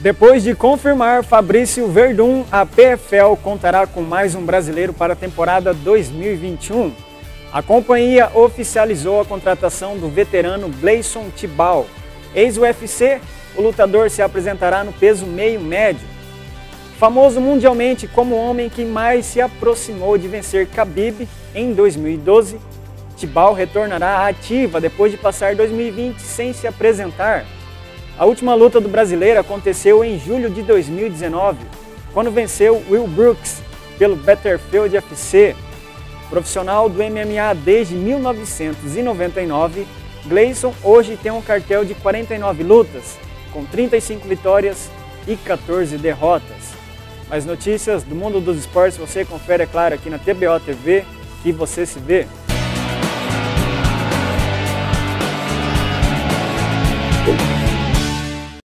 Depois de confirmar Fabrício Verdun, a PFL contará com mais um brasileiro para a temporada 2021. A companhia oficializou a contratação do veterano Gleison Tibau. Ex-UFC, o lutador se apresentará no peso meio-médio. Famoso mundialmente como o homem que mais se aproximou de vencer Khabib em 2012, Tibau retornará à ativa depois de passar 2020 sem se apresentar. A última luta do brasileiro aconteceu em julho de 2019, quando venceu Will Brooks pelo Battlefield UFC. Profissional do MMA desde 1999, Gleison hoje tem um cartel de 49 lutas, com 35 vitórias e 14 derrotas. Mais notícias do mundo dos esportes você confere, é claro, aqui na TBO TV, que você se vê.